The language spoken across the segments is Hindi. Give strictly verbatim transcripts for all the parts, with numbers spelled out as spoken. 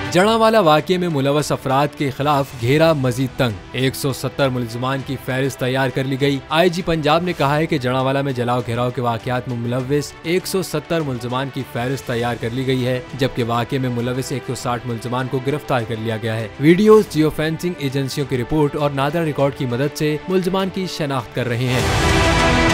जड़ावाला वाक़ये में मुलव्वस अफराद के खिलाफ घेरा मजीद तंग। एक सौ सत्तर मुलज़मान की फहरिस्त तैयार कर ली गई। आई जी पंजाब ने कहा है कि जड़ावाला में जलाओ घेराव के वाक़यात में मुलव्वस एक सौ सत्तर मुलज़मान की फहरिस्त तैयार कर ली गई है, जबकि वाक़ये में मुलव्वस एक सौ साठ मुलज़मान को गिरफ्तार कर लिया गया है। वीडियोस जियो फेंसिंग एजेंसियों की रिपोर्ट और नादरा रिकॉर्ड की मदद से मुलज़मान की शनाख्त कर रहे हैं।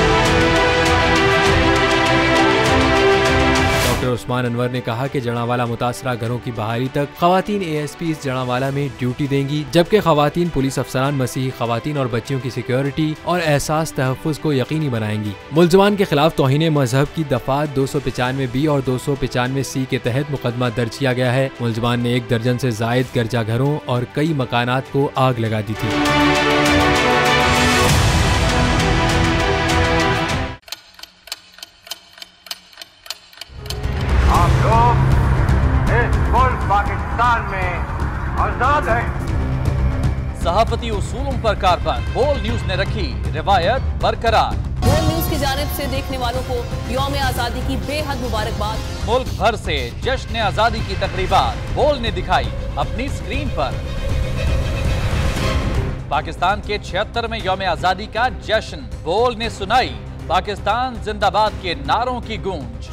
डॉक्टर उस्मान अनवर ने कहा कि जड़ावाला मुतासरा घरों की बहाली तक खवातीन ए एस पी इस जड़ावाला में ड्यूटी देंगी, जबकि खवातीन पुलिस अफसरान मसीही खवातीन और बच्चियों की सिक्योरिटी और एहसास तहफ़्फ़ुज़ को यकीनी बनाएंगी। मुलज़मान के खिलाफ तौहीन मजहब की दफात दो सौ पचानवे बी और दो सौ पचानवे सी के तहत मुकदमा दर्ज किया गया है। मुलज़मान ने एक दर्जन से जायद गिरजा घरों और कई मकानात को आग लगा दी थी। पाकिस्तान में आजाद है। सहाफती उसूलों पर कारबंद बोल न्यूज ने रखी रिवायत बरकरार। बोल न्यूज की जानिब से देखने वालों को यौम आजादी की बेहद मुबारकबाद। मुल्क भर से जश्न आजादी की तकरीबात बोल ने दिखाई अपनी स्क्रीन पर। पाकिस्तान के छिहत्तरवें यौम आजादी का जश्न बोल ने सुनाई पाकिस्तान जिंदाबाद के नारों की गूंज।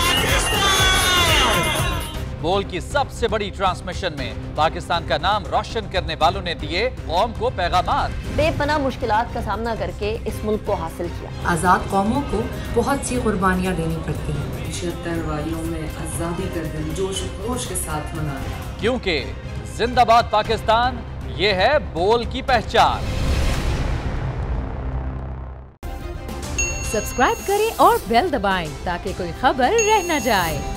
बोल की सबसे बड़ी ट्रांसमिशन में पाकिस्तान का नाम रोशन करने वालों ने दिए कौम को पैगामात। बेपनाह मुश्किलात का सामना करके इस मुल्क को हासिल किया। आज़ाद कौमों को बहुत सी कुर्बानियाँ देनी पड़ती हैं। छिहत्तर वालियों में आज़ादी का दिन जोश खरोश के साथ मना, क्योंकि जिंदाबाद पाकिस्तान ये है बोल की पहचान। सब्सक्राइब करें और बेल दबाएं ताकि कोई खबर रह न जाए।